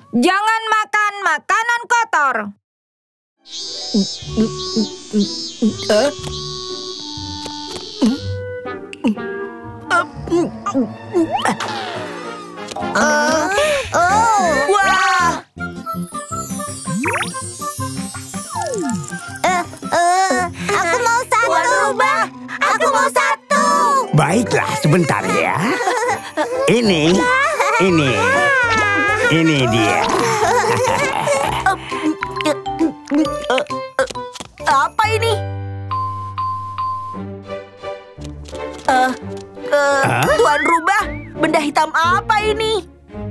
Jangan makan makanan kotor. Wah! Aku mau satu. Tuan Rubah, Aku mau satu. Baiklah, sebentar ya. Ini dia. Apa ini? Tuan Rubah, benda hitam apa ini?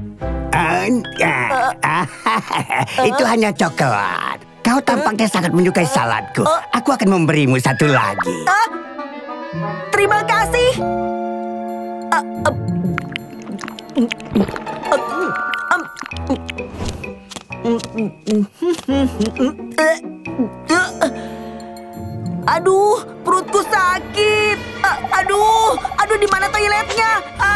Itu hanya coklat. Kau tampaknya sangat menyukai saladku. Aku akan memberimu satu lagi. Terima kasih. Aduh, perutku sakit. Aduh, di mana toiletnya?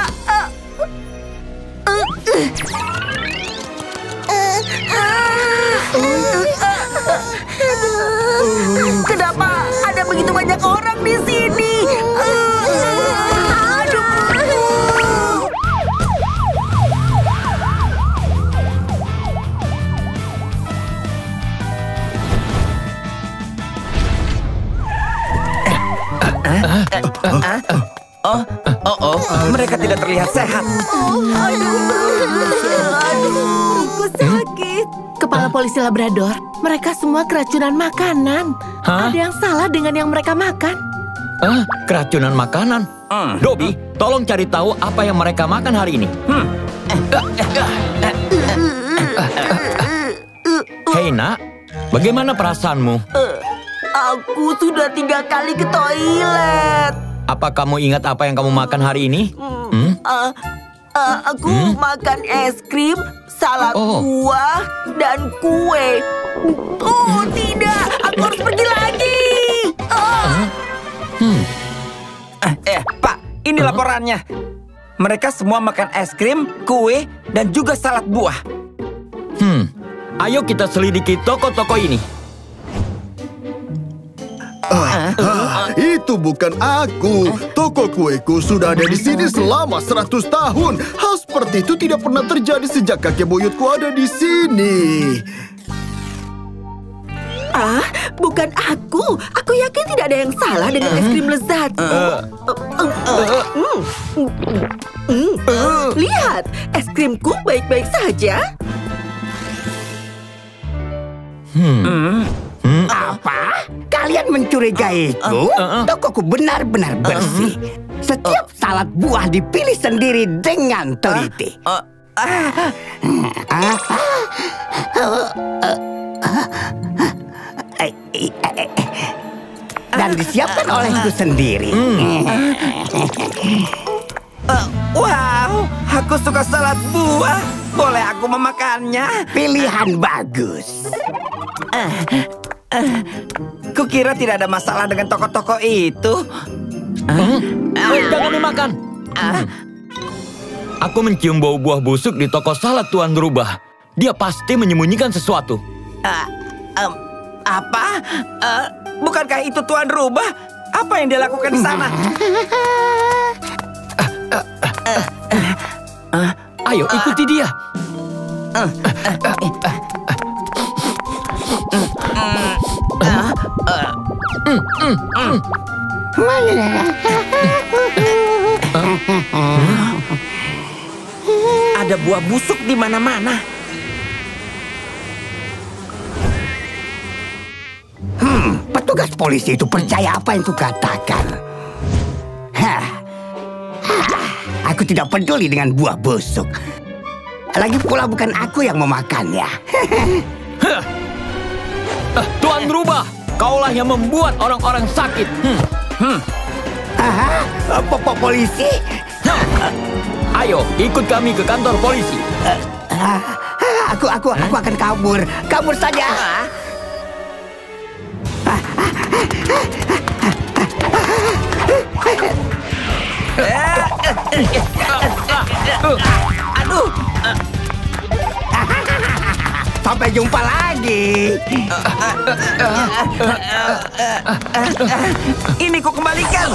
Kenapa ada begitu banyak orang di sini? Mereka tidak terlihat sehat. Aku sakit. Kepala polisi Labrador, mereka semua keracunan makanan. Hah? Ada yang salah dengan yang mereka makan. Keracunan makanan? Dobby, tolong cari tahu apa yang mereka makan hari ini. Hei nak, bagaimana perasaanmu? Aku sudah 3 kali ke toilet. Apa kamu ingat apa yang kamu makan hari ini? Aku makan es krim, salad buah, dan kue. Oh tidak, aku harus pergi lagi. Pak, ini laporannya. Mereka semua makan es krim, kue, dan juga salad buah. Ayo kita selidiki toko-toko ini. Itu bukan aku. Toko kueku sudah ada di sini selama 100 tahun. Hal seperti itu tidak pernah terjadi sejak kakek buyutku ada di sini. Bukan aku. Aku yakin tidak ada yang salah dengan es krim lezat. Lihat, es krimku baik-baik saja. Apa? Kalian mencurigaiku? Tokoku benar-benar bersih. Setiap salad buah dipilih sendiri dengan teliti. Dan disiapkan olehku sendiri. Wow, aku suka salad buah. Boleh aku memakannya? Pilihan bagus. Kukira tidak ada masalah dengan toko-toko itu. Jangan dimakan. Aku mencium bau buah busuk di toko salad Tuan Rubah. Dia pasti menyembunyikan sesuatu. Apa? Bukankah itu Tuan Rubah? Apa yang dia lakukan di sana? Ayo ikuti dia. Ada buah busuk di mana-mana. Petugas polisi itu percaya apa yang kukatakan. Aku tidak peduli dengan buah busuk. Lagi pula bukan aku yang memakannya. Tuan Rubah, kaulah yang membuat orang-orang sakit. Polisi? Ayo, ikut kami ke kantor polisi. Aku akan kabur. Kabur saja. Aduh. Sampai jumpa lagi. Ini ku kembalikan.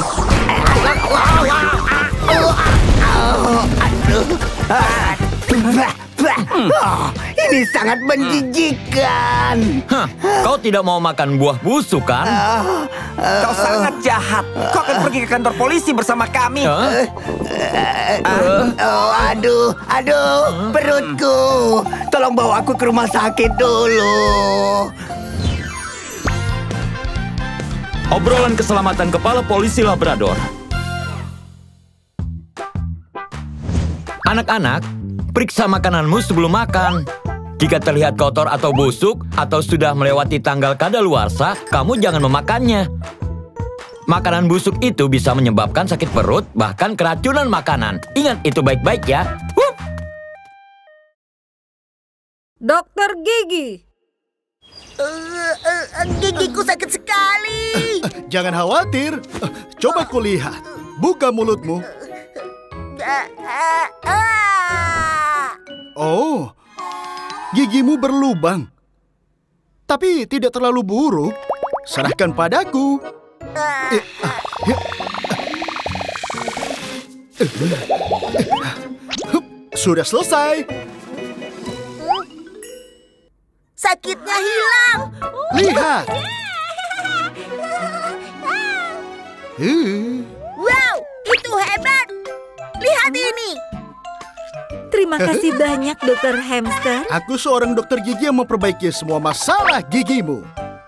Ini sangat menjijikan. Kau tidak mau makan buah busuk kan? Kau sangat jahat. Kau akan pergi ke kantor polisi bersama kami. Aduh, perutku. Tolong bawa aku ke rumah sakit dulu. Obrolan keselamatan kepala polisi Labrador. Anak-anak, periksa makananmu sebelum makan. Jika terlihat kotor atau busuk, atau sudah melewati tanggal kadaluarsa, kamu jangan memakannya. Makanan busuk itu bisa menyebabkan sakit perut, bahkan keracunan makanan. Ingat itu baik-baik ya. Dokter Gigi. Gigiku sakit sekali. Jangan khawatir. Coba kulihat. Buka mulutmu. Oh, gigimu berlubang. Tapi tidak terlalu buruk. Serahkan padaku. Sudah selesai. Sakitnya hilang. Lihat. Wow, itu hebat. Lihat ini. Terima kasih banyak, Dokter Hamster. Aku seorang dokter gigi yang memperbaiki semua masalah gigimu.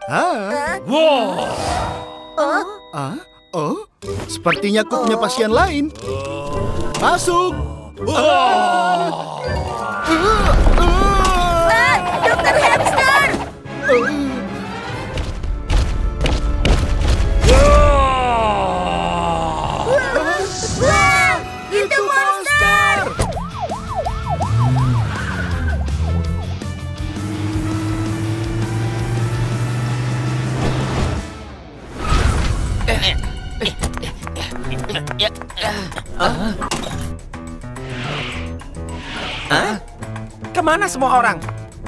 Sepertinya aku punya pasien lain. Masuk. Dokter Hamster. Wow, itu monster. Kemana semua orang?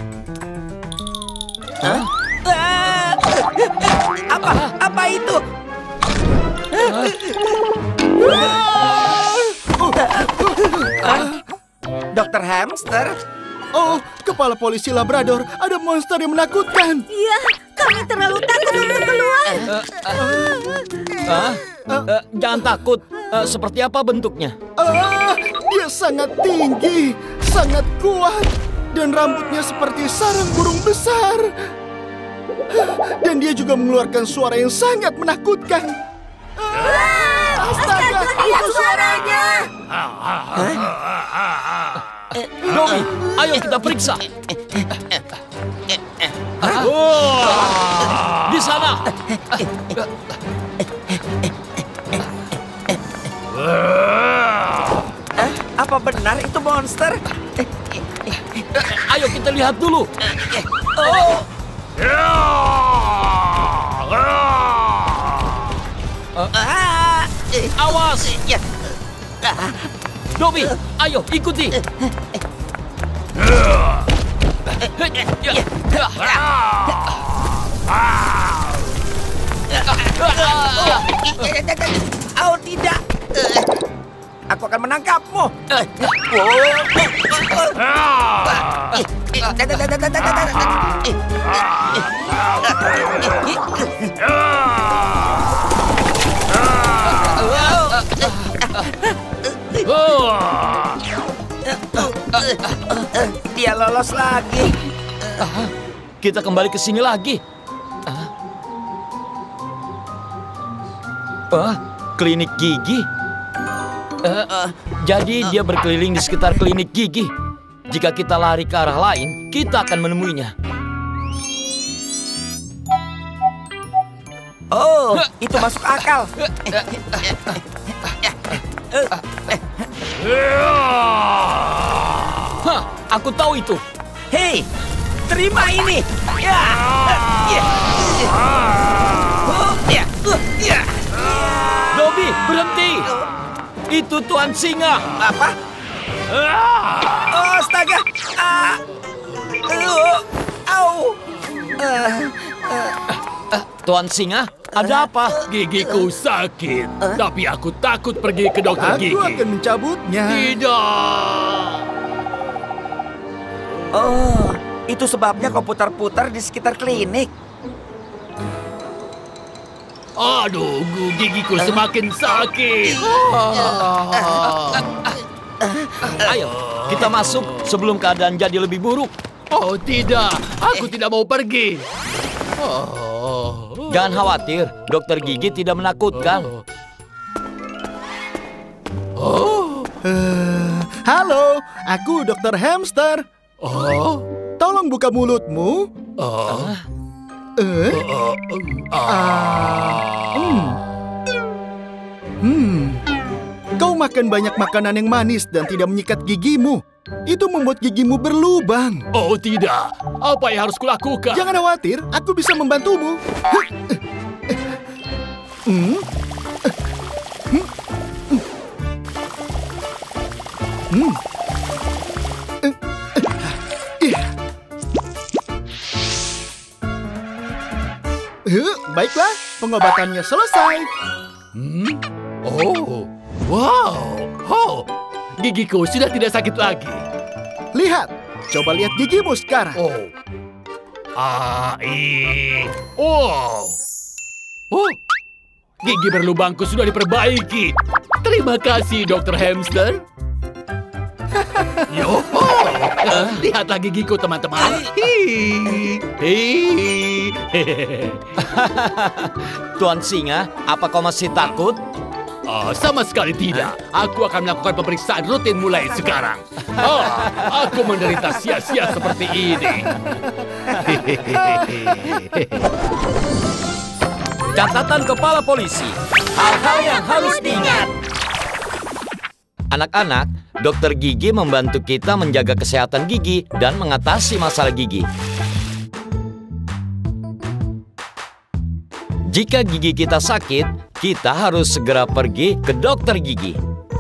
Apa itu? Dokter Hamster? Oh, kepala polisi Labrador, ada monster yang menakutkan. Iya, kami terlalu takut untuk keluar. Jangan takut. Seperti apa bentuknya? Dia sangat tinggi, sangat kuat, dan rambutnya seperti sarang burung besar. Dan dia juga mengeluarkan suara yang sangat menakutkan. Astaga, Itu suaranya. Dobby, ayo kita periksa. Di sana. Apa benar itu monster? Ayo kita lihat dulu. Awas. Dobby, ayo ikuti. Oh tidak. Aku akan menangkapmu. Dia lolos lagi. Kita kembali ke sini lagi. Klinik gigi. Jadi dia berkeliling di sekitar klinik gigi. Jika kita lari ke arah lain, kita akan menemuinya. Oh, itu masuk akal. Aku tahu itu. Hei, terima ini. Dobby, berhenti. Itu Tuan Singa. Apa? Oh, astaga. Au! Tuan Singa, ada apa? Gigiku sakit, tapi aku takut pergi ke dokter gigi. Aku akan mencabutnya. Tidak. Oh, itu sebabnya kau putar-putar di sekitar klinik. Aduh, gigiku semakin sakit. Ayo, kita masuk sebelum keadaan jadi lebih buruk. Oh tidak, aku tidak mau pergi. Jangan khawatir, dokter gigi tidak menakutkan. Halo, aku Dr. Hamster. Oh, Tolong buka mulutmu. Kau makan banyak makanan yang manis dan tidak menyikat gigimu. Itu membuat gigimu berlubang. oh tidak. Apa yang harus kulakukan? Jangan khawatir, aku bisa membantumu. Baiklah, pengobatannya selesai. Oh, wow. Oh, gigiku sudah tidak sakit lagi. Lihat, coba lihat gigimu sekarang. Oh. Oh. Oh. Gigi berlubangku sudah diperbaiki. Terima kasih, Dr. Hamster. Yo, lihatlah gigiku, teman-teman. Tuan Singa, apa kau masih takut? Sama sekali tidak. Aku akan melakukan pemeriksaan rutin mulai sekarang. Aku menderita sia-sia seperti ini. Catatan kepala polisi. Hal-hal yang harus diingat. Anak-anak, dokter gigi membantu kita menjaga kesehatan gigi dan mengatasi masalah gigi. Jika gigi kita sakit, kita harus segera pergi ke dokter gigi.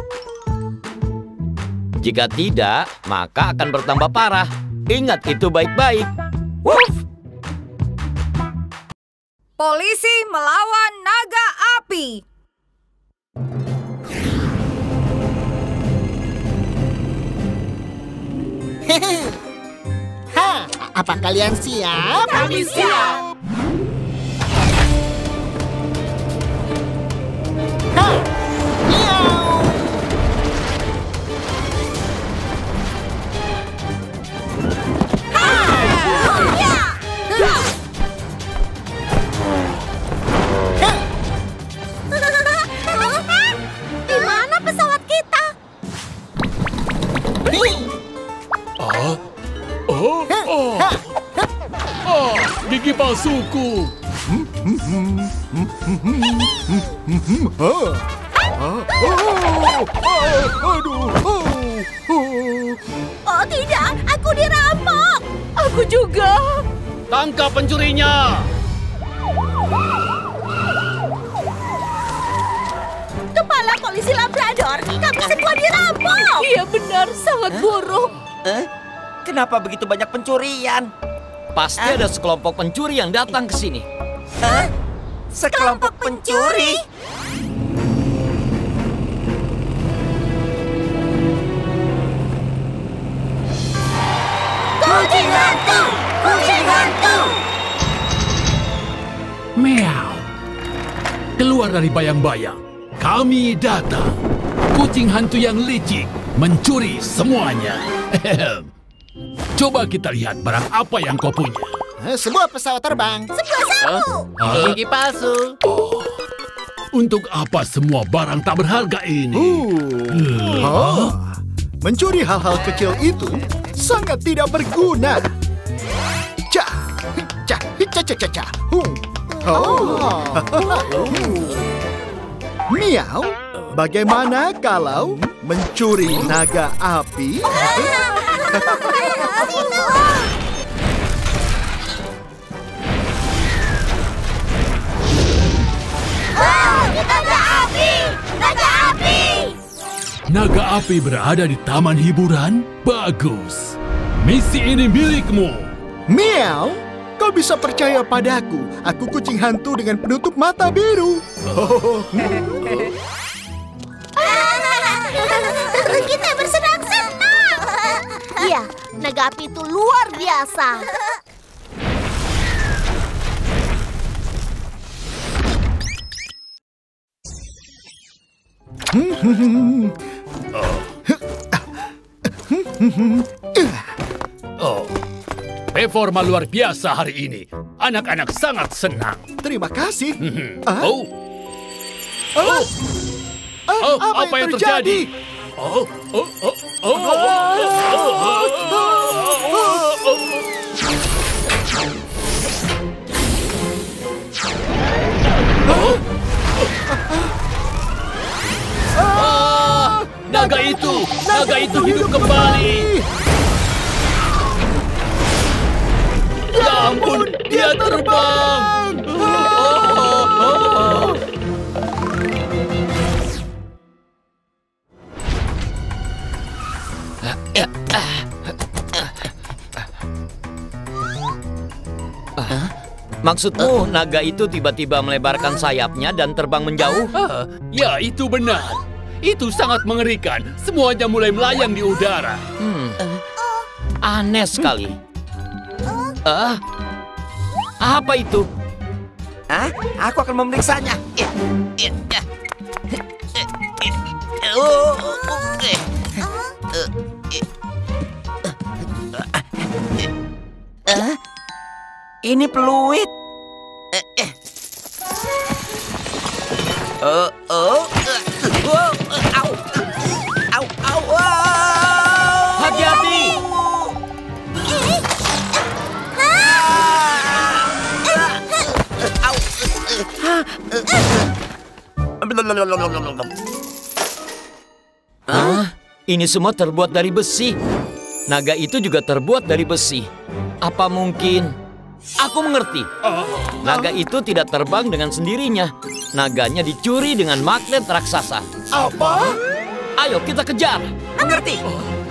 Jika tidak, maka akan bertambah parah. Ingat itu baik-baik. Woof! Polisi melawan naga api. Apa kalian siap? Kami siap. Di mana pesawat kita? Gigi palsuku. Oh tidak, aku dirampok. Aku juga. Tangkap pencurinya. Kepala polisi Labrador, kami semua dirampok. Iya benar, sangat buruk. Kenapa begitu banyak pencurian? Pasti ada sekelompok pencuri yang datang ke sini. Sekelompok pencuri? Kucing hantu! Kucing hantu! Meow. Keluar dari bayang-bayang. Kami datang. Kucing hantu yang licik mencuri semuanya. Coba kita lihat barang apa yang kau punya. Sebuah pesawat terbang. Sebuah sapu! Gigi palsu. Untuk apa semua barang tak berharga ini? Mencuri hal-hal kecil itu sangat tidak berguna. Miau, bagaimana kalau mencuri naga api? Naga api! Naga api! Naga api berada di taman hiburan? Bagus. Misi ini milikmu. Miau, kau bisa percaya padaku. Aku kucing hantu dengan penutup mata biru. Kita bersenang-senang. Iya, naga api itu luar biasa. Oh, performa luar biasa hari ini. Anak-anak sangat senang. Terima kasih. Oh, apa yang terjadi? Naga itu hidup kembali. Ya ampun, dia terbang. Maksudmu naga itu tiba-tiba melebarkan sayapnya dan terbang menjauh? Ya, itu benar. Itu sangat mengerikan. Semuanya mulai melayang di udara. Aneh sekali. Apa itu? Aku akan memeriksanya. Ini peluit. Hati-hati! Ini semua terbuat dari besi. Naga itu juga terbuat dari besi. Apa mungkin? Aku mengerti. Naga itu tidak terbang dengan sendirinya. Naganya dicuri dengan magnet raksasa. Apa? Ayo kita kejar. Mengerti?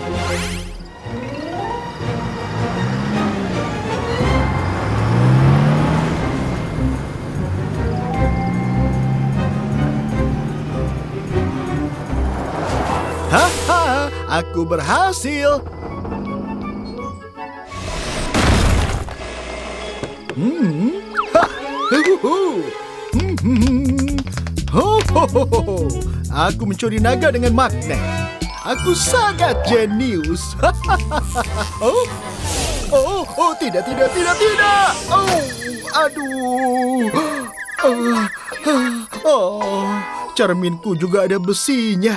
Haha, aku berhasil. Aku mencuri naga dengan magnet. Aku sangat jenius. Tidak. Aduh. Cerminku juga ada besinya.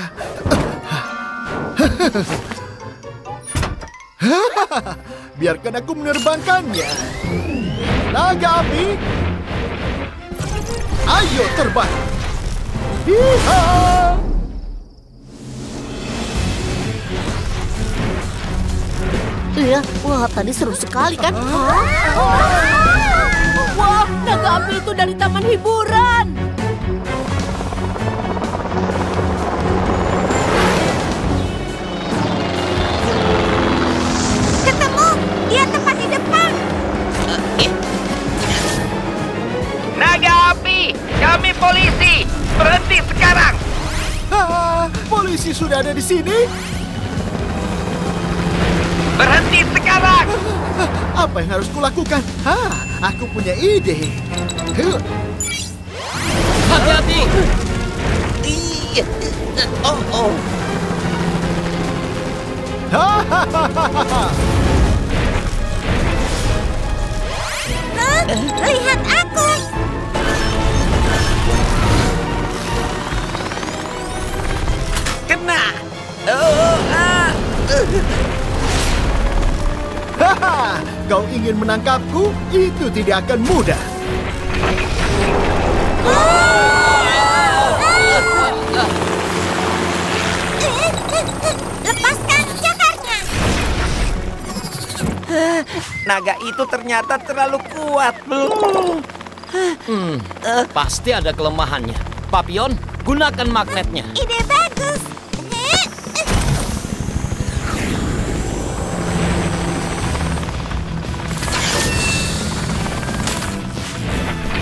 Biarkan aku menerbangkannya. Naga api, ayo terbang. Iya, wah tadi seru sekali kan? Wah, naga api itu dari taman hiburan. Ketemu, dia tepat di depan. Naga api, kami polisi. Berhenti sekarang. Polisi sudah ada di sini. Berhenti sekarang. Apa yang harus kulakukan? Aku punya ide. Hati-hati. Lihat aku. Kena. Kau ingin menangkapku? Itu tidak akan mudah. Lepaskan cakarnya. Naga itu ternyata terlalu kuat. Pasti ada kelemahannya. Papion, gunakan magnetnya. Ide bagus.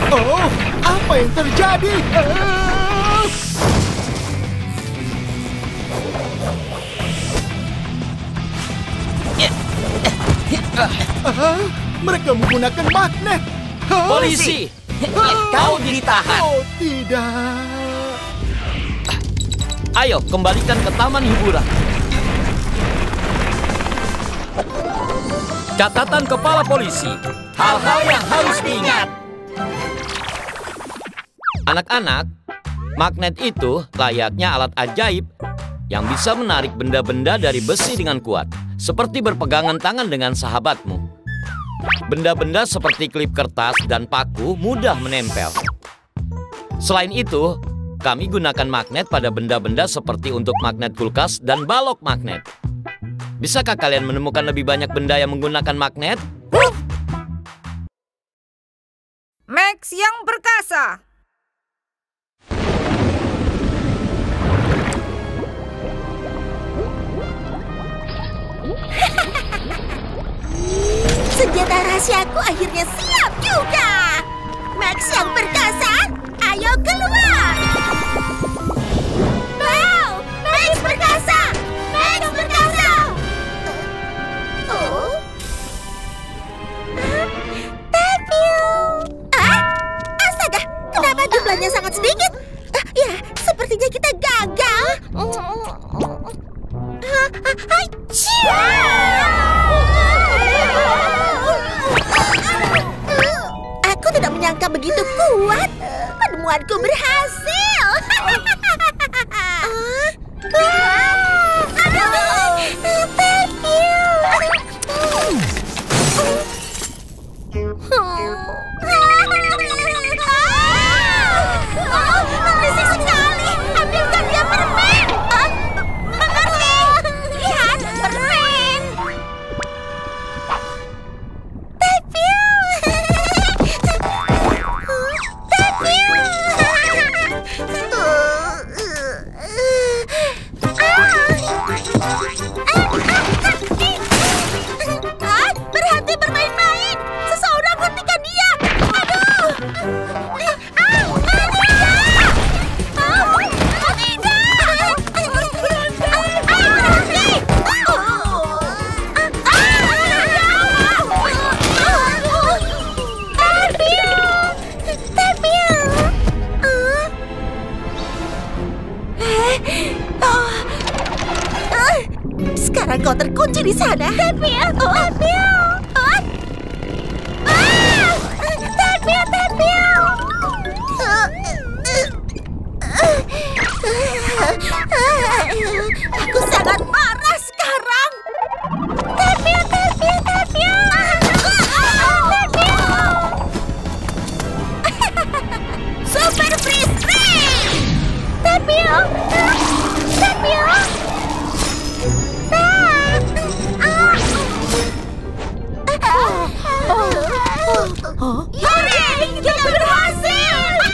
Oh, apa yang terjadi? Mereka menggunakan magnet. Polisi! Kau ditahan. Oh, tidak. Ayo, kembalikan ke taman hiburan. Catatan kepala polisi. Hal-hal yang harus diingat. Anak-anak, magnet itu layaknya alat ajaib yang bisa menarik benda-benda dari besi dengan kuat, seperti berpegangan tangan dengan sahabatmu. Benda-benda seperti klip kertas dan paku mudah menempel. Selain itu, kami gunakan magnet pada benda-benda seperti untuk magnet kulkas dan balok magnet. Bisakah kalian menemukan lebih banyak benda yang menggunakan magnet? Max yang perkasa. Senjata rahasiaku akhirnya siap juga. Max yang perkasa, ayo keluar. Wow, Max perkasa, Max perkasa. Oh, tapi, astaga, kenapa jumlahnya sangat sedikit? Ya, sepertinya kita gagal. Aku tidak menyangka begitu kuat. Penemuanku berhasil. Berisik sekali. Ambilkan dia permen. Mengerti? Lihat, permen. Berhenti bermain-main. Seseorang hentikan dia. Aduh. Sekarang kau terkunci di sana. Tepil. Aku sangat marah sekarang. Tepil. Super freeze ray. Tepil. Hore, kita berhasil.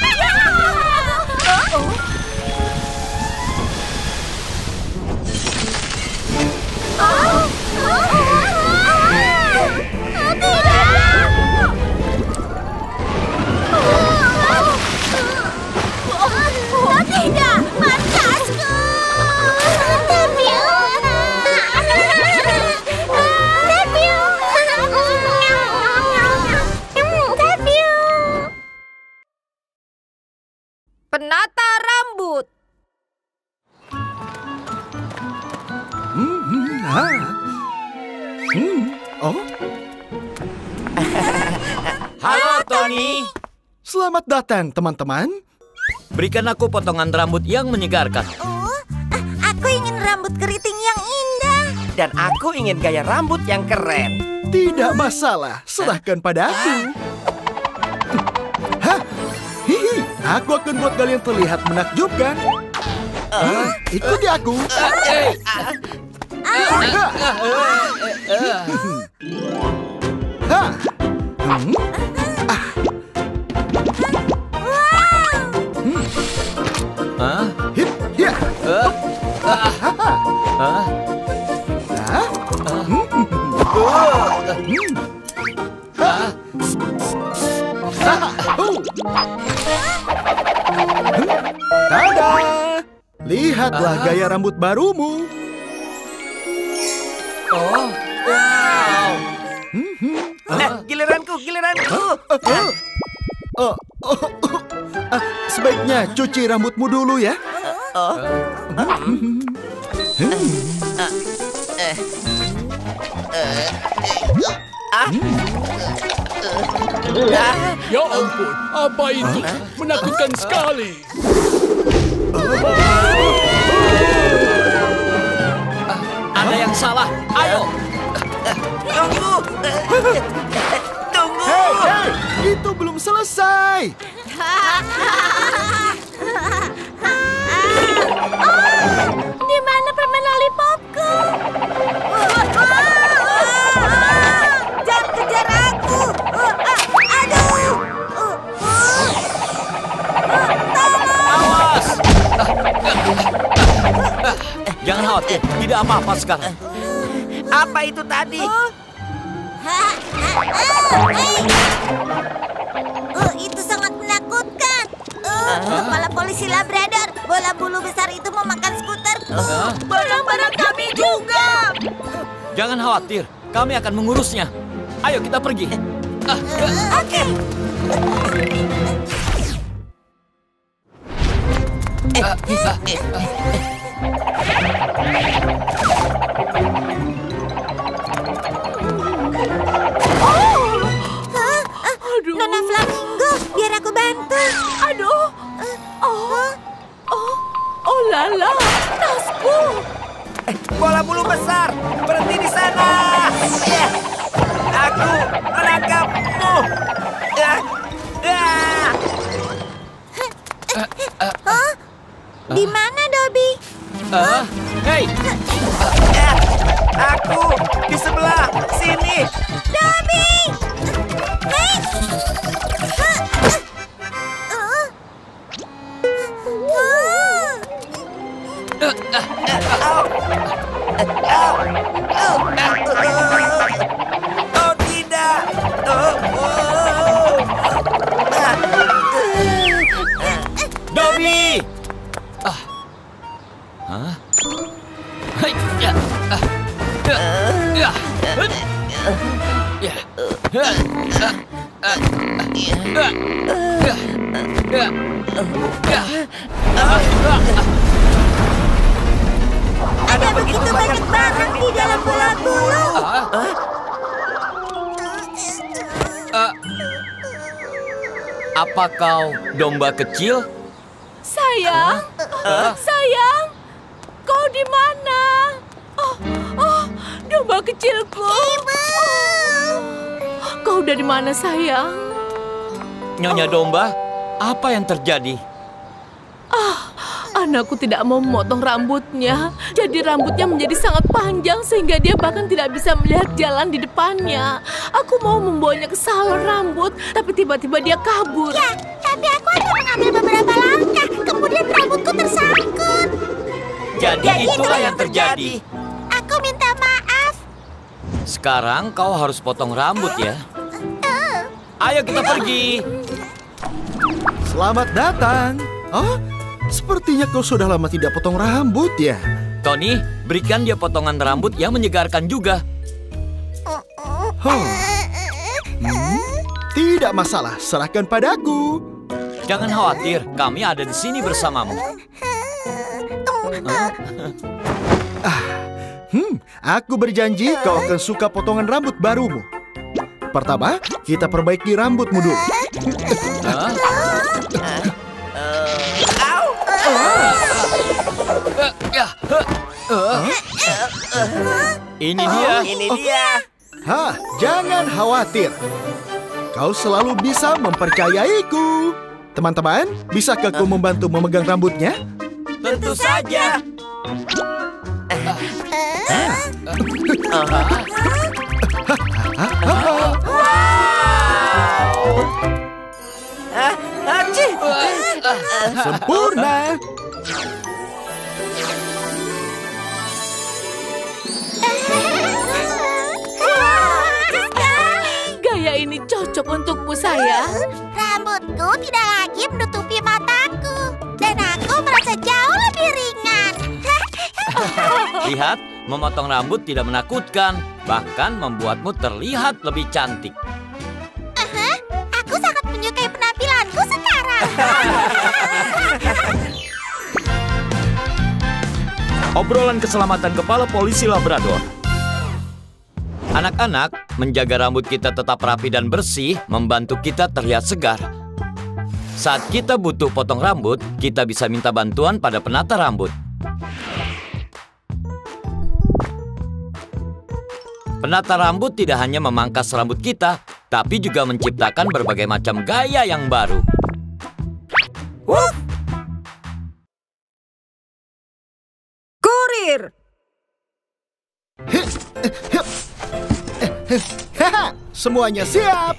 Tidak, markasku. Penata rambut. Oh, Halo, Tony. selamat datang, teman-teman. Berikan aku potongan rambut yang menyegarkan. Aku ingin rambut keriting yang indah. Dan aku ingin gaya rambut yang keren. Tidak masalah, serahkan pada aku. Hah? Hihi, aku akan buat kalian terlihat menakjubkan. Ikuti aku. Hip, ya. Lihatlah gaya rambut barumu. Oh, wow. Giliranku. Sebaiknya cuci rambutmu dulu ya. Ya ampun, apa itu? Menakutkan sekali. Ada yang salah. Ayo. Tunggu. Hei, itu belum selesai. Di mana permen lollipopku? Jangan kejar aku. Aduh. Awas. Jangan khawatir, tidak apa-apa sekarang. Apa itu tadi? Itu sangat menakutkan. Kepala polisi Labrador, bola bulu besar itu memakan skuterku. Barang-barang kami juga. Jangan khawatir, kami akan mengurusnya. Ayo kita pergi. Oke. Nona Flamingo, biar aku bantu. Aduh. Oh lala, tasku. Bola bulu besar, berhenti di sana. Aku menangkapmu. Di mana, Dobby? Hei, Aku di sebelah sini. Dobby! Hei! Oh tidak. Dobby. Hei, ya. Ada begitu banyak barang di dalam bola bulu. Apa kau domba kecil? Sayang, sayang, kau di mana? Domba kecilku. Ibu! Kau dari mana, sayang? Nyonya domba, apa yang terjadi? Anakku tidak mau memotong rambutnya. Jadi rambutnya menjadi sangat panjang sehingga dia bahkan tidak bisa melihat jalan di depannya. Aku mau membawanya ke salon rambut, tapi tiba-tiba dia kabur. Ya, tapi aku hanya mengambil beberapa langkah. Kemudian rambutku tersangkut. Jadi itulah yang terjadi. Aku minta maaf. Sekarang kau harus potong rambut ya. Ayo kita pergi. Selamat datang. Sepertinya kau sudah lama tidak potong rambut ya. Tony, berikan dia potongan rambut yang menyegarkan juga. Tidak masalah, serahkan padaku. Jangan khawatir, kami ada di sini bersamamu. Aku berjanji kau akan suka potongan rambut barumu. Pertama, kita perbaiki rambutmu dulu. Ini dia. Jangan khawatir. Kau selalu bisa mempercayaiku. Teman-teman, bisakah kau membantu memegang rambutnya? Tentu saja. Sempurna. Gaya ini cocok untukmu, sayang. Rambutku tidak lagi menutupi mataku. Dan aku merasa jauh lebih ringan. Lihat, memotong rambut tidak menakutkan, bahkan membuatmu terlihat lebih cantik. Aku sangat menyukai penampilanku sekarang. Obrolan keselamatan kepala polisi Labrador. Anak-anak, menjaga rambut kita tetap rapi dan bersih membantu kita terlihat segar. Saat kita butuh potong rambut, kita bisa minta bantuan pada penata rambut. Penata rambut tidak hanya memangkas rambut kita, tapi juga menciptakan berbagai macam gaya yang baru. Kurir! Semuanya siap.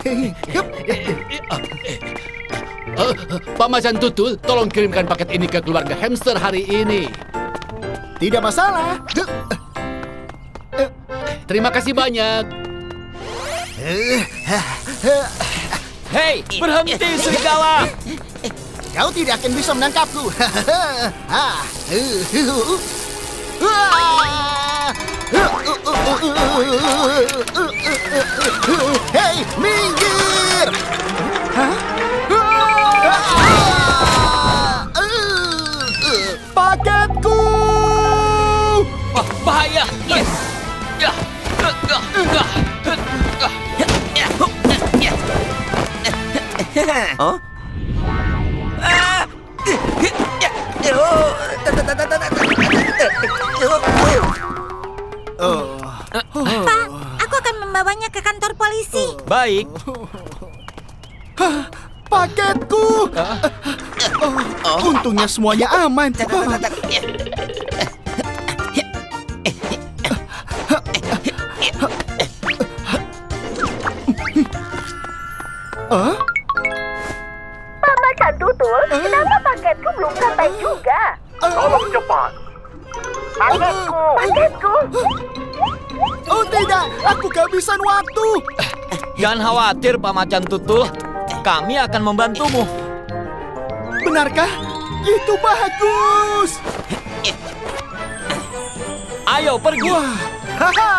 Pak Macan Tutul, tolong kirimkan paket ini ke keluarga hamster hari ini. Tidak masalah. Terima kasih banyak. Hei, berhenti serigala! Kau tidak akan bisa menangkapku. Hei, minggir! Paketku! Wah, bahaya! Yes! Oh? Pak, aku akan membawanya ke kantor polisi. Baik. Paketku! Untungnya semuanya aman. Pak Macan Tutul, kenapa paketku belum sampai juga? Tolong cepat. Paketku! Oh tidak, aku kehabisan waktu. Jangan khawatir, Pak Macan Tutul. Kami akan membantumu. Benarkah? Itu bagus. Ayo pergi. Wah, haha.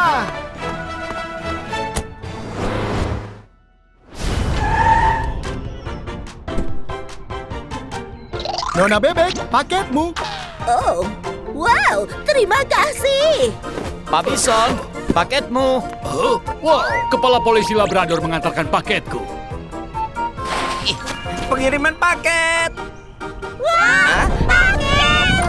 Nona Bebek, paketmu. Oh, wow, terima kasih. Pak Bison, paketmu. Wow, kepala polisi Labrador mengantarkan paketku. Pengiriman paket. Wah, paket!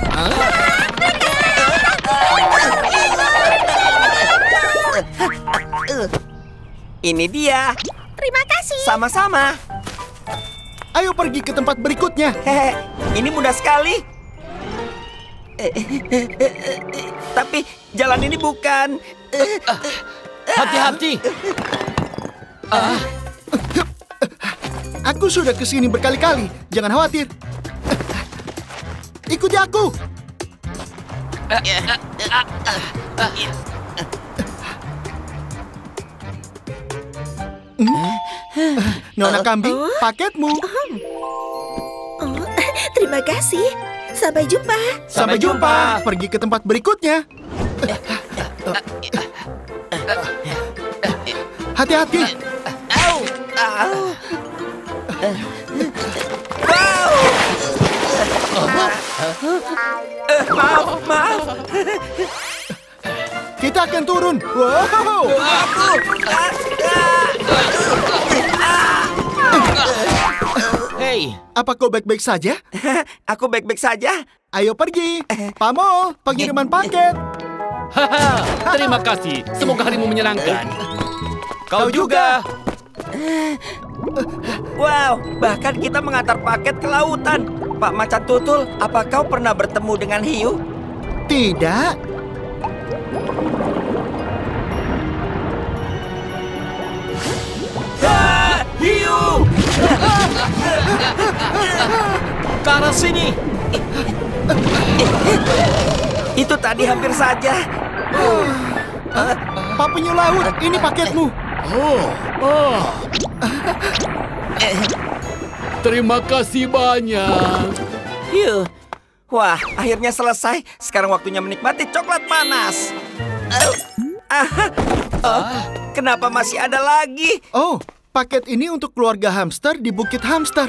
Ini dia. Terima kasih. Sama-sama. Ayo pergi ke tempat berikutnya. Hehe, ini mudah sekali. Tapi jalan ini bukan. Hati-hati. Aku sudah kesini berkali-kali. Jangan khawatir. Ikuti aku. Nona Kambing, paketmu. Oh, terima kasih. Sampai jumpa. Sampai jumpa. Pergi ke tempat berikutnya. Hati-hati. Maaf. Kita akan turun. Wow. Hei, Apa kau baik-baik saja? Aku baik-baik saja. Ayo pergi. Pamol, pengiriman paket. Haha, terima kasih. Semoga harimu menyenangkan. kau juga. Wow, bahkan kita mengantar paket ke lautan. Pak Macan Tutul, apa kau pernah bertemu dengan hiu? Tidak. Hiu! Ke arah sini. Itu tadi hampir saja. Pak Penyu Laut, ini paketmu. Terima kasih banyak. Hiu, Wah, akhirnya selesai. Sekarang waktunya menikmati coklat panas. Kenapa masih ada lagi? Oh, paket ini untuk keluarga hamster di Bukit Hamster.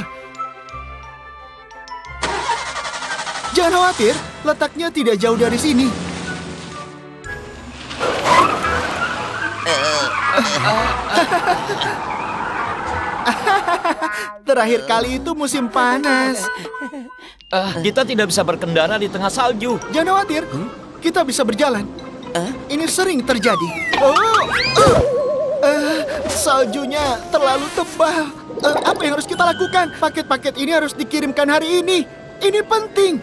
Jangan khawatir, letaknya tidak jauh dari sini. Terakhir kali itu musim panas. Kita tidak bisa berkendara di tengah salju. Jangan khawatir, kita bisa berjalan. Ini sering terjadi. Saljunya terlalu tebal. Apa yang harus kita lakukan? Paket-paket ini harus dikirimkan hari ini. Ini penting.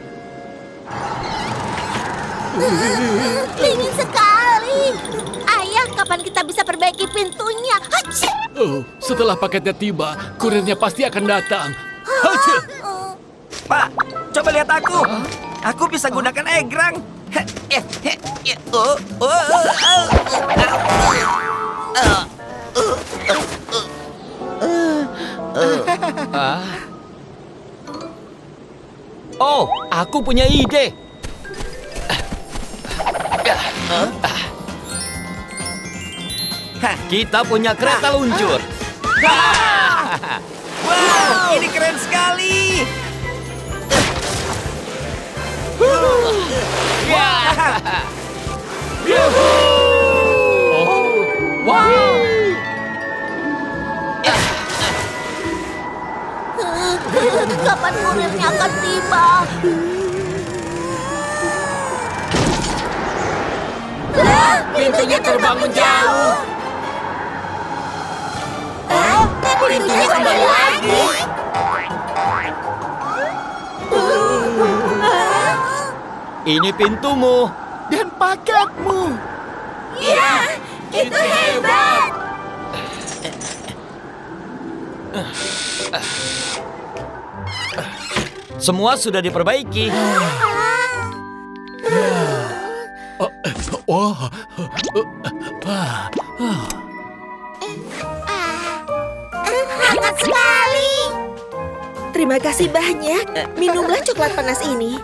Dingin sekali. Ayah, kapan kita bisa perbaiki pintunya? Hachi! Oh, setelah paketnya tiba, kurirnya pasti akan datang. Hachi! Pak, coba lihat aku. Aku bisa gunakan egrang. Oh, aku punya ide. Kita punya kereta luncur. Wow, ini keren sekali. Kapan kurirnya akan tiba? Pintunya terbangun jauh. Pintunya kembali lagi. Ini pintumu. Dan paketmu. Ya, itu hebat. Semua sudah diperbaiki. Hangat sekali. Terima kasih banyak. Minumlah coklat panas ini.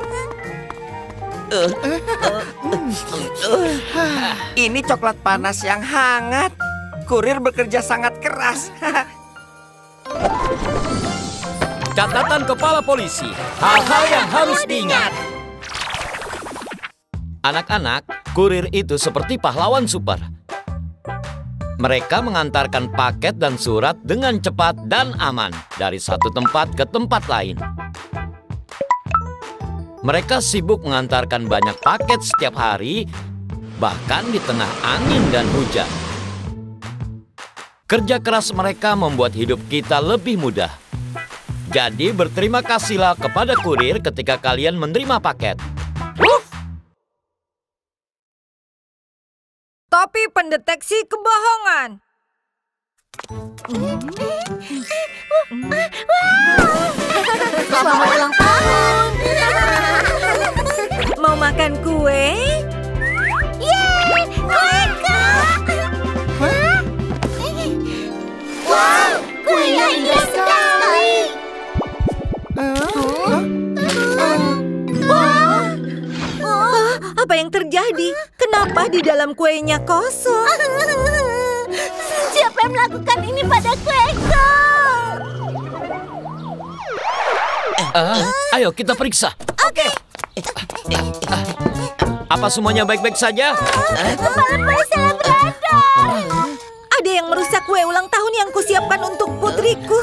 Ini coklat panas yang hangat. Kurir bekerja sangat keras. Catatan kepala polisi. Hal-hal yang harus diingat. Anak-anak, kurir itu seperti pahlawan super. Mereka mengantarkan paket dan surat dengan cepat dan aman dari satu tempat ke tempat lain. Mereka sibuk mengantarkan banyak paket setiap hari, bahkan di tengah angin dan hujan. Kerja keras mereka membuat hidup kita lebih mudah. Jadi berterima kasihlah kepada kurir ketika kalian menerima paket. Topi pendeteksi kebohongan. Selamat ulang tahun. Mau makan kue? Yeay, kueka. Wow, kuenya indah sekali. Apa yang terjadi? Kenapa di dalam kuenya kosong? Siapa yang melakukan ini pada kueku? Ayo kita periksa. Oke. Apa semuanya baik-baik saja? Kepala polisi telah berada. Ada yang merusak kue ulang tahun yang kusiapkan untuk putriku.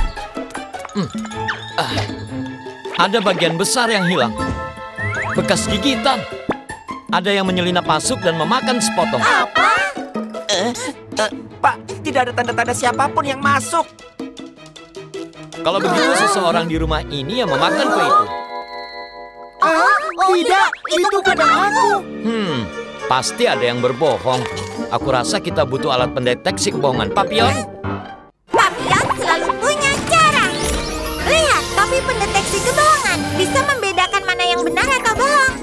Ada bagian besar yang hilang. Bekas gigitan. Ada yang menyelinap masuk dan memakan sepotong. Pak, tidak ada tanda-tanda siapapun yang masuk. Kalau begitu seseorang di rumah ini yang memakan kue itu. Tidak, itu bukan aku. Pasti ada yang berbohong. Aku rasa kita butuh alat pendeteksi kebohongan. Papion? Papion selalu punya cara. Lihat, topi pendeteksi kebohongan bisa membedakan mana yang benar atau bohong.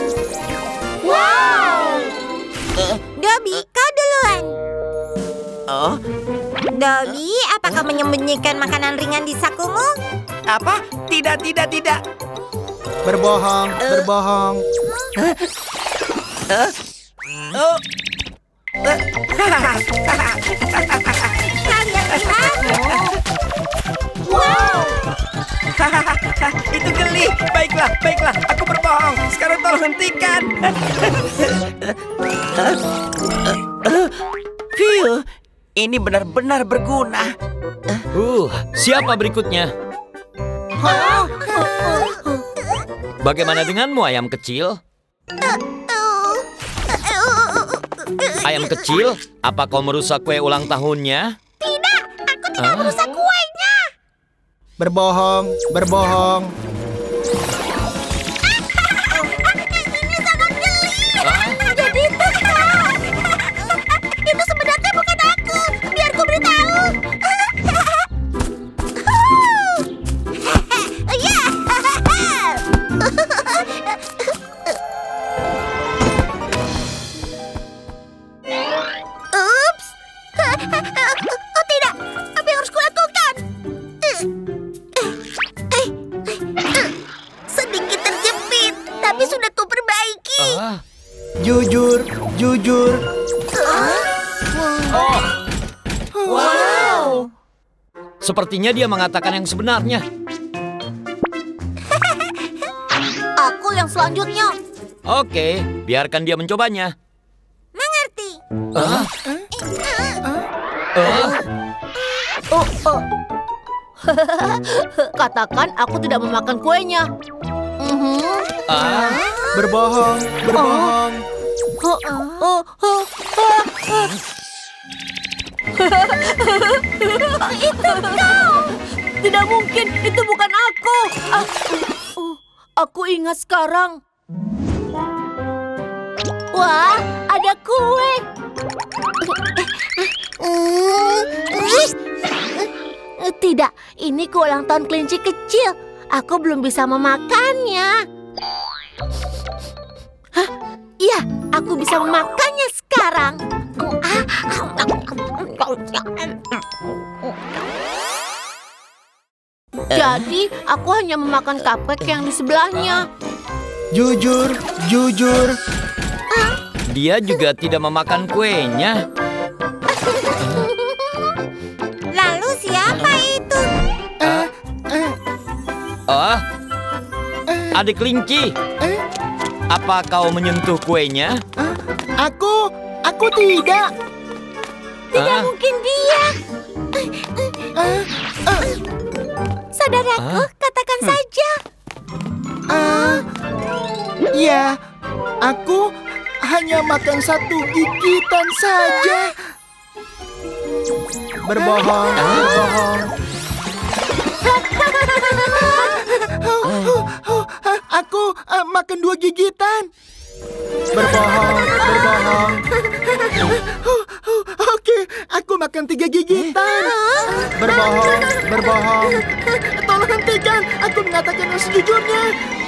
Wow. Dobby, kau duluan. Dobby, apakah menyembunyikan makanan ringan di sakumu? Apa? Tidak. Berbohong, berbohong. Itu geli. Baiklah, baiklah. Aku berbohong. Sekarang tolong hentikan. Phew, ini benar-benar berguna. Siapa berikutnya? Bagaimana denganmu, ayam kecil? Ayam kecil, apa kau merusak kue ulang tahunnya? Tidak, aku tidak merusak kuenya. Berbohong, berbohong. Ini sangat geli. Jadi itu sebenarnya bukan aku. Biar ku beritahu. Ya. Ups. Oh tidak, apa yang harus kulakukan? Sedikit terjepit, tapi sudah kuperbaiki. Jujur, jujur. Wow. Sepertinya dia mengatakan yang sebenarnya. Aku yang selanjutnya. Oke, biarkan dia mencobanya. Mengerti. Katakan aku tidak memakan kuenya. Berbohong, berbohong. Itu kau. Tidak mungkin, itu bukan aku. Aku ingat sekarang. Wah, ada kue. Tidak, ini kue ulang tahun kelinci kecil. Aku belum bisa memakannya. Hah? Iya, aku bisa memakannya sekarang. Jadi, aku hanya memakan cupcake yang di sebelahnya. Jujur, jujur. Dia juga tidak memakan kuenya. Lalu siapa itu? Adik kelinci. Apa kau menyentuh kuenya? Aku tidak. Tidak mungkin dia. Saudaraku, katakan saja. Ya, aku hanya makan satu gigitan saja. Berbohong, berbohong. Aku makan 2 gigitan. Berbohong, berbohong. Oke, aku makan 3 gigitan. Berbohong, berbohong. Tolong hentikan, aku mengatakan yang sejujurnya.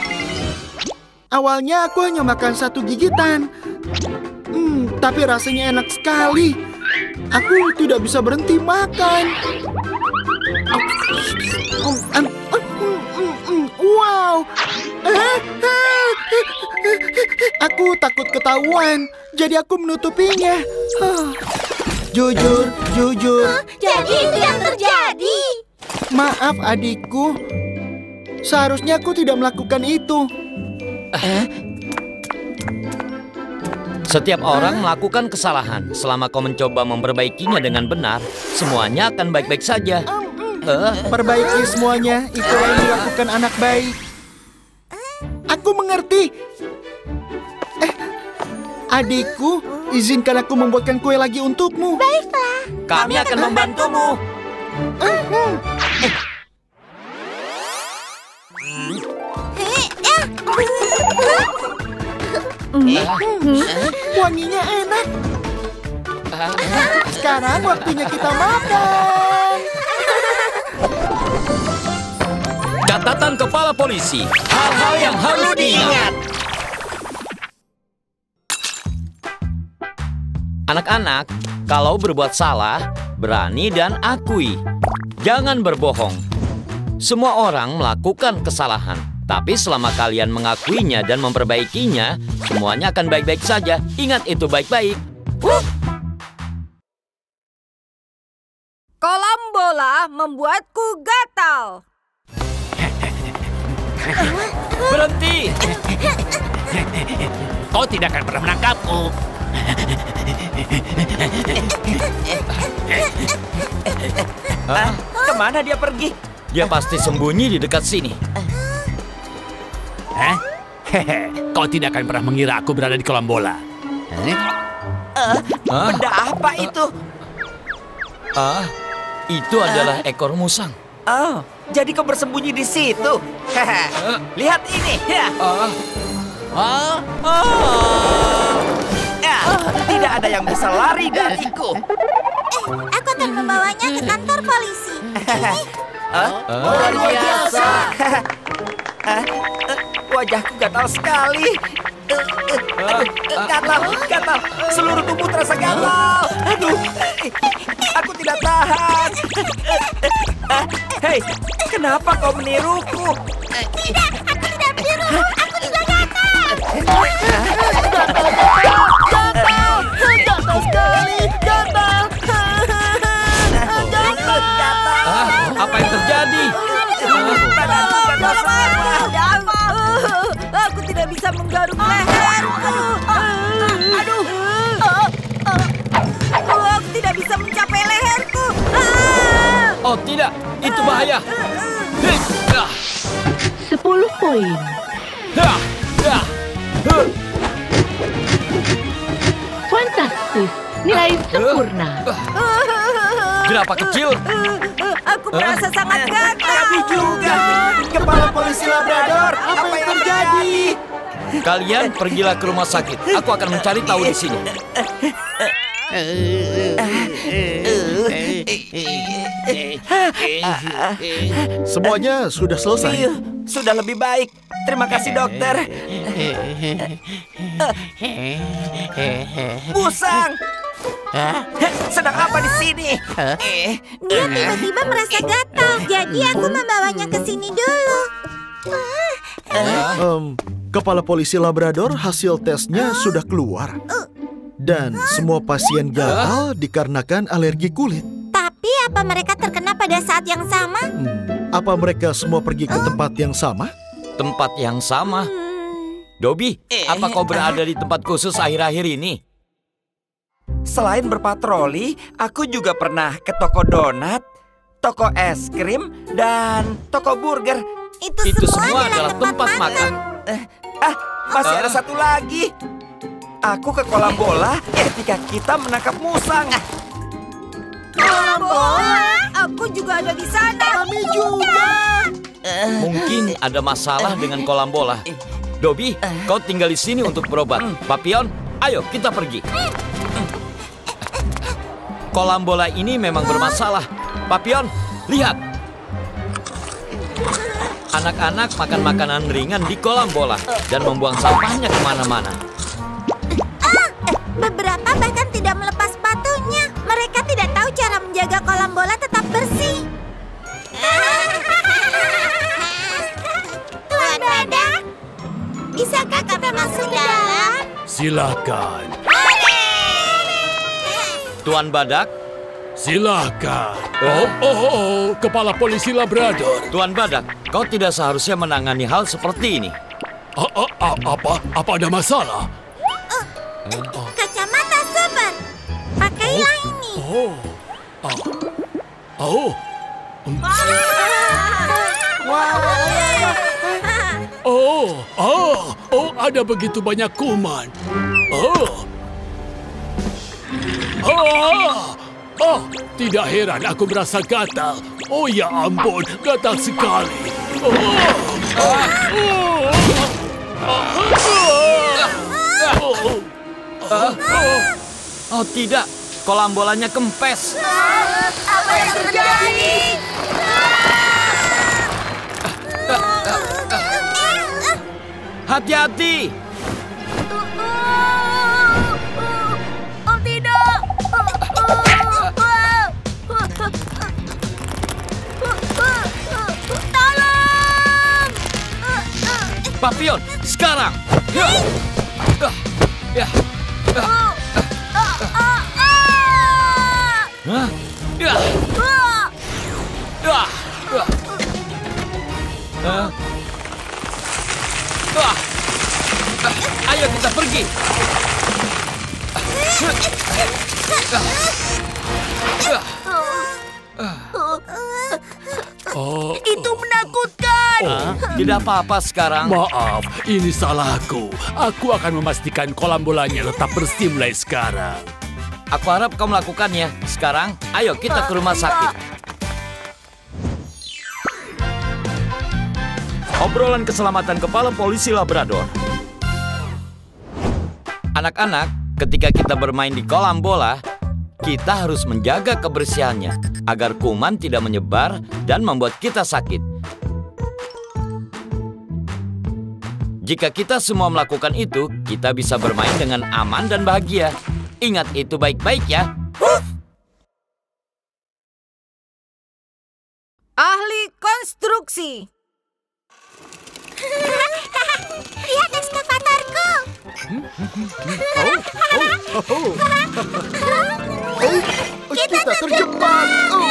Awalnya aku hanya makan 1 gigitan. Tapi rasanya enak sekali. Aku tidak bisa berhenti makan. Wow. Aku takut ketahuan, jadi aku menutupinya. Jujur, jujur. Jadi itu yang terjadi. Maaf adikku. Seharusnya aku tidak melakukan itu. Setiap orang melakukan kesalahan. Selama kau mencoba memperbaikinya dengan benar, semuanya akan baik-baik saja. Perbaiki semuanya, itulah yang dilakukan anak baik. Aku mengerti. Adikku, izinkan aku membuatkan kue lagi untukmu. Baiklah. Kami akan membantumu. Wanginya enak. Sekarang waktunya kita makan. Catatan kepala polisi. Hal-hal yang harus diingat. Anak-anak, kalau berbuat salah, berani dan akui. Jangan berbohong. Semua orang melakukan kesalahan. Tapi selama kalian mengakuinya dan memperbaikinya, semuanya akan baik-baik saja. Ingat itu baik-baik. Kolam bola membuatku gatal. Berhenti! Kau tidak akan pernah menangkapku. Kemana dia pergi? Dia pasti sembunyi di dekat sini. Kau tidak akan pernah mengira aku berada di kolam bola. Benda apa itu? Itu adalah ekor musang. Oh, jadi kau bersembunyi di situ. Lihat ini. Ya. Tidak ada yang bisa lari dariku. Aku akan membawanya ke kantor polisi. Luar biasa. Wajahku gatal sekali. Gatal. Seluruh tubuh terasa gatal. Aduh, aku tidak tahan. Hei, kenapa kau meniruku? Tidak, aku tidak biru. Aku juga gatal. Gatal sekali. Gatal. Apa yang terjadi? Aku tidak bisa menggaruk leherku. Aku tidak bisa mencapai leherku. Oh tidak, itu bahaya. 10 poin. Fantastis, nilai sempurna. Jerapah kecil. Aku merasa sangat gatal. Kami juga. Kepala polisi Labrador, apa yang terjadi? Kalian pergilah ke rumah sakit. Aku akan mencari tahu di sini. Semuanya sudah selesai. Sudah lebih baik. Terima kasih, dokter. Musang! Sedang apa di sini? Dia tiba-tiba merasa gatal. Jadi aku membawanya ke sini dulu. Kepala polisi Labrador, hasil tesnya sudah keluar. Dan semua pasien gatal dikarenakan alergi kulit. Tapi apa mereka terkena pada saat yang sama? Apa mereka semua pergi ke tempat yang sama? Tempat yang sama. Dobby, apa kau berada di tempat khusus akhir-akhir ini? Selain berpatroli, aku juga pernah ke toko donat, toko es krim, dan toko burger. Itu semua adalah tempat makan. Masih ada satu lagi. Aku ke kolam bola ketika kita menangkap musang. Kolam bola? Aku juga ada di sana. Kami juga. Mungkin ada masalah dengan kolam bola. Dobby, kau tinggal di sini untuk berobat. Papillon, ayo kita pergi. Kolam bola ini memang bermasalah. Papillon, lihat. Anak-anak makan makanan ringan di kolam bola dan membuang sampahnya kemana-mana. Beberapa bahkan tidak melepas sepatunya. Mereka tidak tahu cara menjaga kolam bola tetap bersih. Tuan Badak, bisakah kita masuk ke dalam? Silakan. Tuan Badak, Silakan. Kepala polisi Labrador. Tuan Badak, kau tidak seharusnya menangani hal seperti ini. Apa ada masalah? Kacamata super. Pakailah ini. Ada begitu banyak kuman. Tidak heran aku merasa gatal. Oh ya ampun, gatal sekali. Oh tidak, kolam bolanya kempes. Apa yang terjadi? Hati-hati. Oh tidak. Tolong. Papillon, sekarang. Ya. Ya. Hah? Ya. Ya. Ayo kita pergi. Itu menakutkan. Tidak apa-apa sekarang. Maaf, ini salahku. Aku akan memastikan kolam bolanya tetap bersih mulai sekarang. Aku harap kau melakukannya. Sekarang, ayo kita ke rumah sakit. Obrolan keselamatan kepala polisi Labrador. Anak-anak, ketika kita bermain di kolam bola, kita harus menjaga kebersihannya agar kuman tidak menyebar dan membuat kita sakit. Jika kita semua melakukan itu, kita bisa bermain dengan aman dan bahagia. Ingat itu baik-baik ya. Ahli konstruksi. Lihat ekskavatorku. Kita terjebak.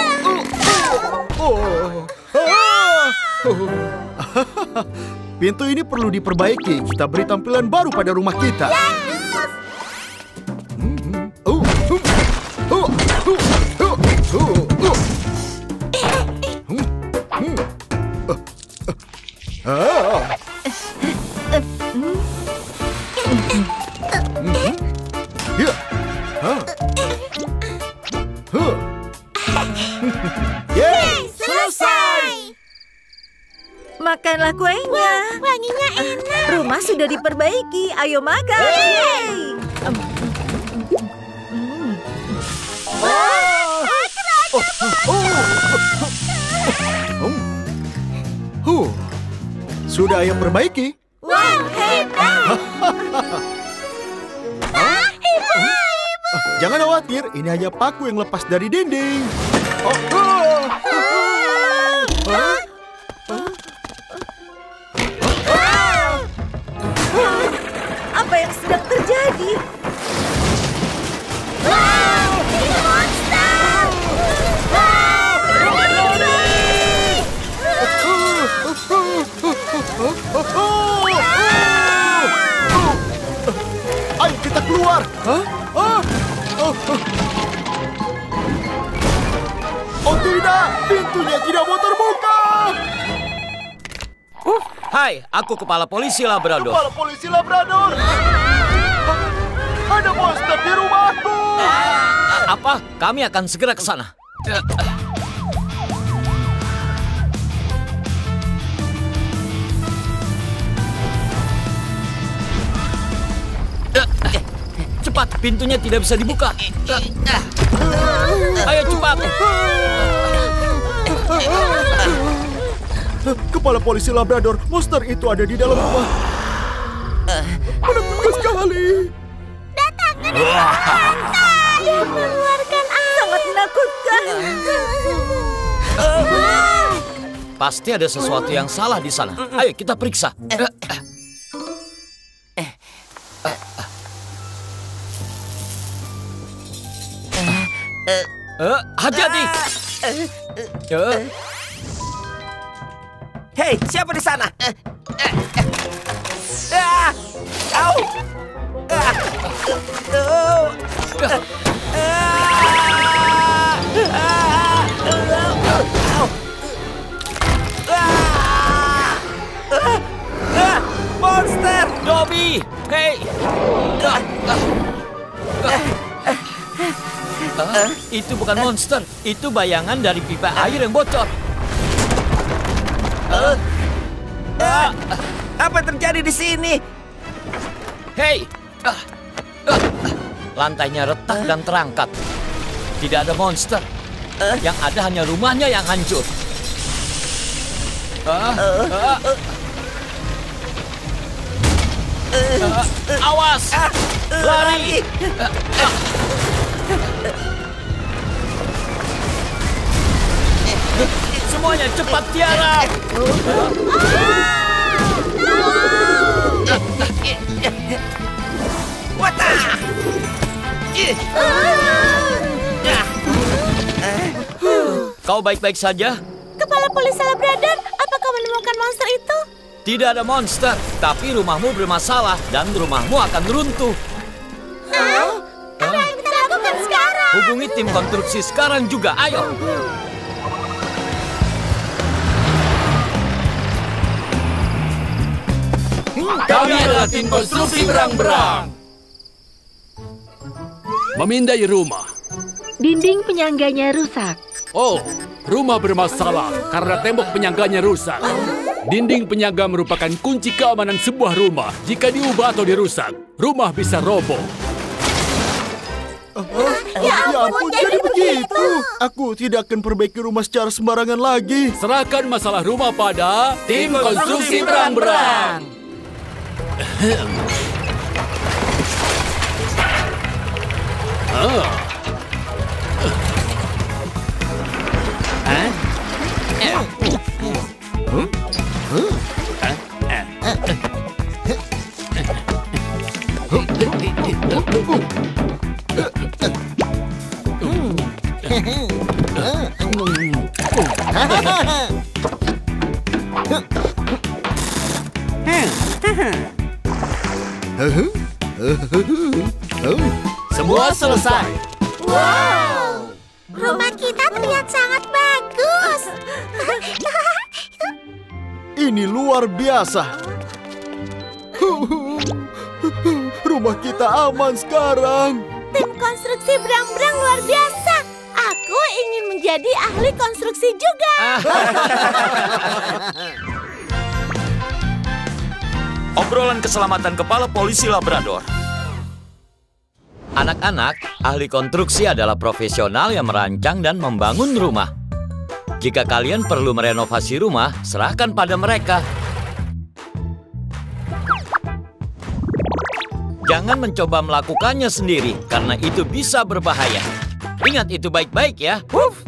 Pintu ini perlu diperbaiki. Kita beri tampilan baru pada rumah kita. Selesai. Makanlah kuenya. Wanginya enak. Rumah sudah diperbaiki. Ayo makan. Yeay. Sudah ayah perbaiki? Wow, hebat. Jangan khawatir, ini hanya paku yang lepas dari dinding. Apa yang sedang terjadi? Ini monster. Ayo kita keluar. Oh tidak, pintunya tidak mau terbuka. Hai, aku kepala polisi Labrador. Kepala polisi Labrador. Ada monster di rumahku. Apa? Kami akan segera ke sana. Cepat, pintunya tidak bisa dibuka. Ayo cepat. Kepala polisi Labrador, monster itu ada di dalam rumah. Menakutkan sekali. Dia mengeluarkan air. Sangat menakutkan. Pasti ada sesuatu yang salah di sana. Ayo kita periksa. Hati-hati. Hei, siapa di sana? Au! Monster! Dobby! Hei! Itu bukan monster. Itu bayangan dari pipa air yang bocor. Apa yang terjadi di sini? Hei! Lantainya retak dan terangkat. Tidak ada monster. Yang ada hanya rumahnya yang hancur. Awas! Lari! Semuanya cepat tiarap! Kau baik-baik saja? Kepala polisi Labrador, apa kau menemukan monster itu? Tidak ada monster, tapi rumahmu bermasalah dan rumahmu akan runtuh. Apa yang kita lakukan sekarang? Hubungi tim konstruksi sekarang juga, ayo. Kami adalah tim konstruksi berang-berang. Memindai rumah. Dinding penyangganya rusak. Oh, rumah bermasalah karena tembok penyangganya rusak. Dinding penyangga merupakan kunci keamanan sebuah rumah. Jika diubah atau dirusak, rumah bisa roboh. Ya ampun, jadi begitu. Aku tidak akan perbaiki rumah secara sembarangan lagi. Serahkan masalah rumah pada tim konstruksi berang-berang. Semua selesai. Wow, rumah kita terlihat sangat bagus. Ini luar biasa. Rumah kita aman sekarang. Tim konstruksi berang-berang luar biasa. Aku ingin menjadi ahli konstruksi juga. Obrolan keselamatan kepala polisi Labrador. Anak-anak, ahli konstruksi adalah profesional yang merancang dan membangun rumah. Jika kalian perlu merenovasi rumah, serahkan pada mereka. Jangan mencoba melakukannya sendiri, karena itu bisa berbahaya. Ingat itu baik-baik ya. Wuff!